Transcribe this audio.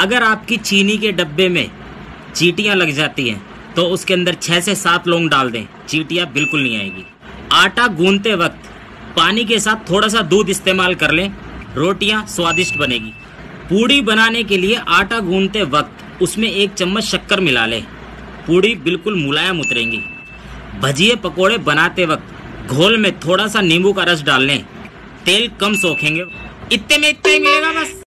अगर आपकी चीनी के डब्बे में चींटियां लग जाती हैं तो उसके अंदर 6 से 7 लौंग डाल दें, चींटियां बिल्कुल नहीं आएगी। आटा गूंदते वक्त पानी के साथ थोड़ा सा दूध इस्तेमाल कर लें, रोटियां स्वादिष्ट बनेगी। पूड़ी बनाने के लिए आटा गूंदते वक्त उसमें 1 चम्मच शक्कर मिला लें, पूड़ी बिल्कुल मुलायम उतरेंगी। भजिए पकोड़े बनाते वक्त घोल में थोड़ा सा नींबू का रस डाल लें, तेल कम सोखेंगे। इतने में इतना ही मिलेगा बस।